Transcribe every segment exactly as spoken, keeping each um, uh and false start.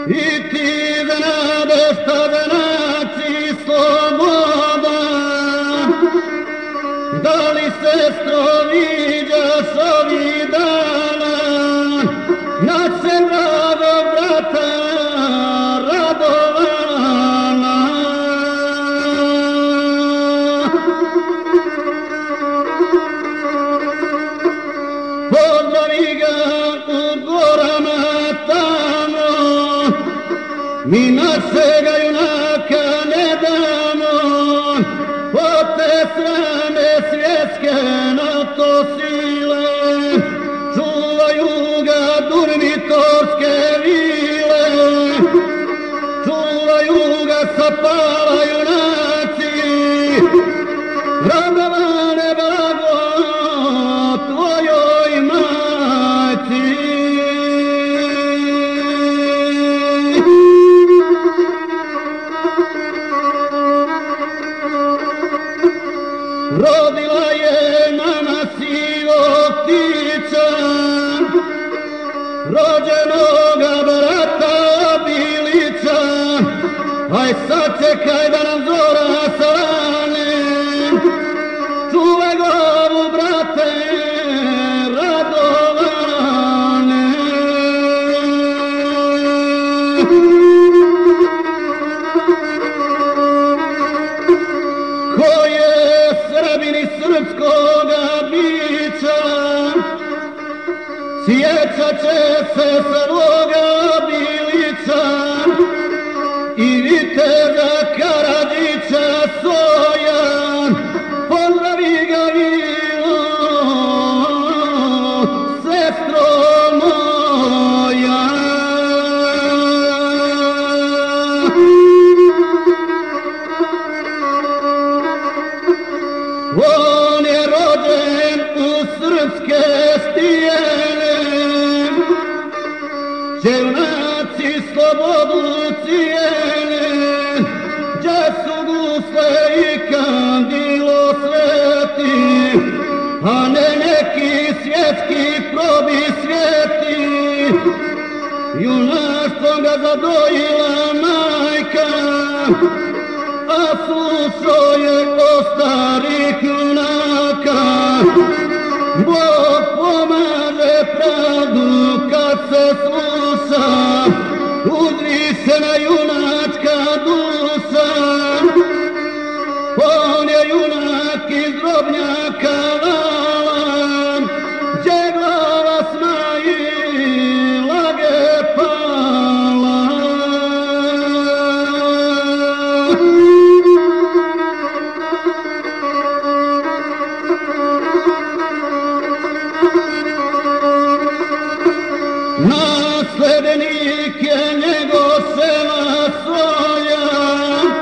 I ti znadeš šta znači sloboda. Da li, sestro, viđaš ovih dana našeg dragog brata Radovana? Pozdravi ga u gorama tamo, mi našega junaka ne damo. Od te strane svjetske NATO sile čuvaju ga durmitorske vile, čuvaju ga Sapala junaci. Radovane, blago tvojoj majci. Rodila je mama sivog ptića, rođenoga brata Bilića. Aj sad čekaj da nam zora salane, čuvaj glavu brate Radovane. Ko je Srbin iz srpskoga bića, sjećat će se svoga Bilića i viteza Karadžića Sojan. Pozdravi ga Vilo, sestro moja. On je rođen u srpske stijene, gdje junaci slobodu cijene, gdje su gusle i kandilo sveti, a ne neki svjetski probi svijeti. Junaštvom ga zadojila majka, a slušao je o starih junaka. Bog pomaže pravdu kad se sluša, uzvišena junačka duša. On je junak iz Drobnjaka vala, gdje glava Smaila ge pala. Naslednik je njegov sela Solja,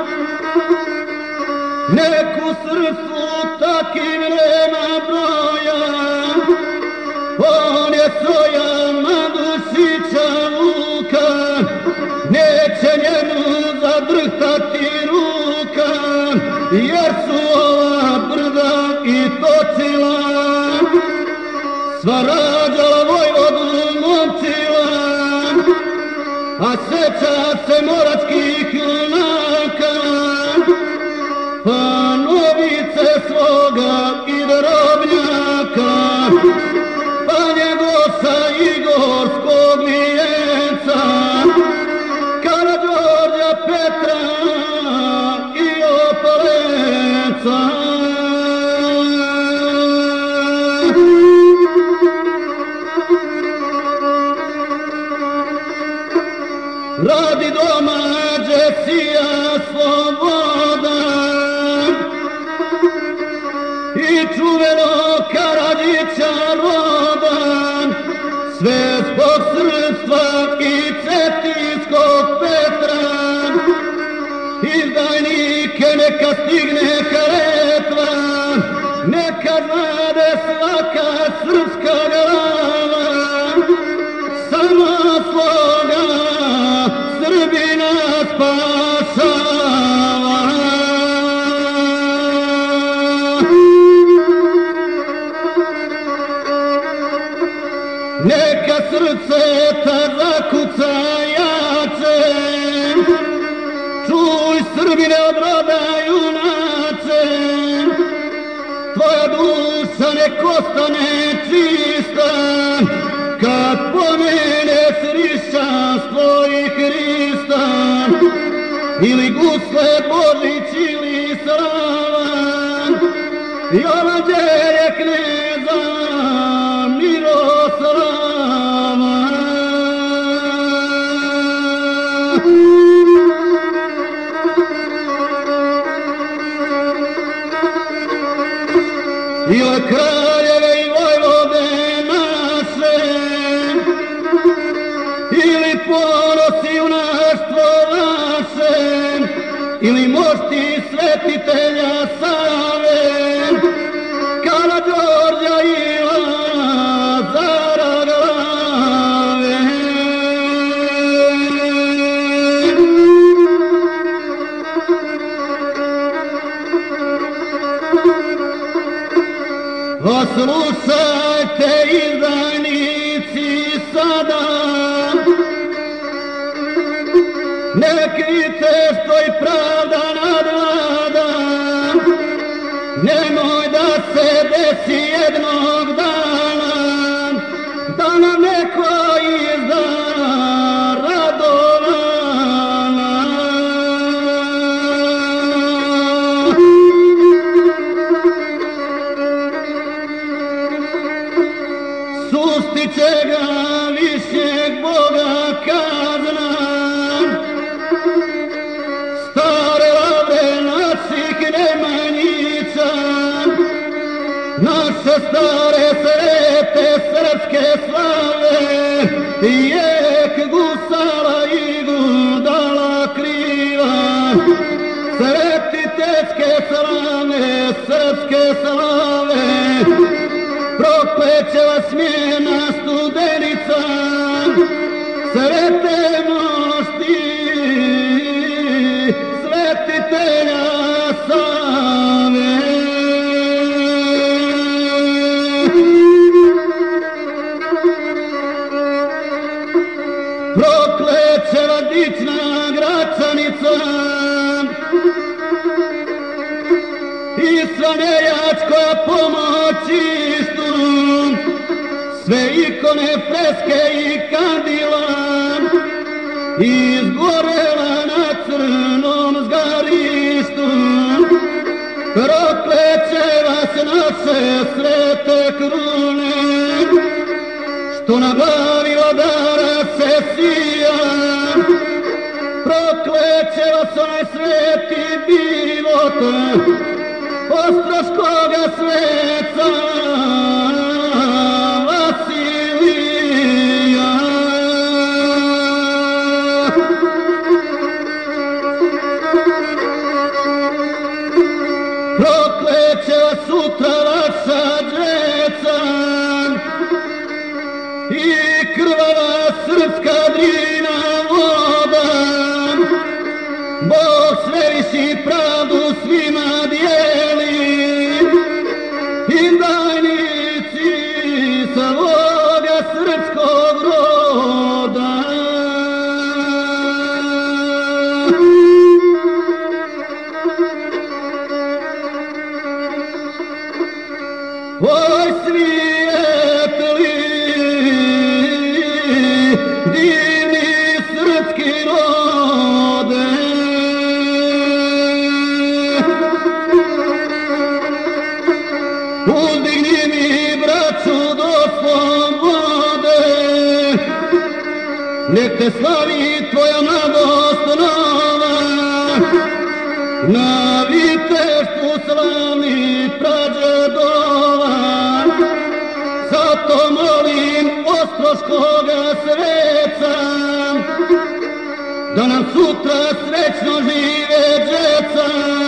neku srcu takim nema broja. On je Sojan Madušića Vuka, neće njemu zadrhtati ruka, jer su ova brda i točila sva rađala Vojvodu momčila. A sjeća se moračkih junaka, pa novice svoga i Drobnjaka, pa njegosa Igorskog vijenca, Karađorđa Petra i Opalenca. Radi domađe sija sloboda i čuveno Karadžića rodan, sve zbog srpstva i cetinskog Petra. Izdajnike neka stigne karetva, neka znade svaka srpska glava, samo sloga Srbina spašava. Srbine od roda junače, tvoja duša nek ostane čista, kad pomeneš hrišćanstvo i Hrista, ili gusle Božić ili slavan, Jovađelje kneza Miroslava. Ili kraljeve i vojvode naše, ili ponosi junaštvo vaše, ili mošti svetitelja Save, Karađorđa i Lazara glave. Oslušajte izdajnici sada, ne krite što i pravda nadvlada, nemoj da se desi jednog dana, da nam neko izda Radovana. Sustiće ga višeg Boga kazna, stare lavre naših Nemanjića, naše stare svete srpske slave, jek gusala i gudala kriva, svetiteljske slave, srpske slave, prokleće vas smjena studenica, svete mošti svetitelja Save. Prokleće vas dična Gračanica i sva nejač koja pomoći istu, sve ikone, freske i kandila, izgorela na crnom zgarištu. Prokleće vas naše svete krune, što na glavi odara se sija, prokleće vas onaj sveti bivot, ostroškoga sveca Vasilija. Prokleće vas sutra vaša djeca i krvava srpska drina voda, Bog sveviši pravdu svima dijeli, izdajnici svoga srpskog roda. Oj svijetli, divni srpski rode, uzdigni mi braću do slobode, nek te slavi tvoja mladost nova, na viteštvu slavni prađedova. Zato molim ostroškoga sveca, da nam sutra srećno žive djeca,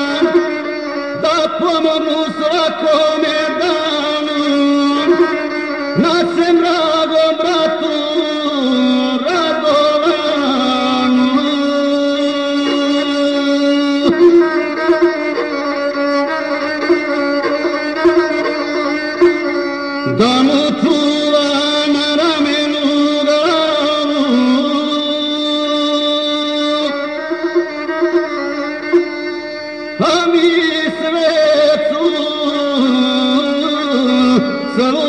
da pomognu svakome danu, našem dragom bratu Radovanu. Da mu čuva na ramenu glavu, svog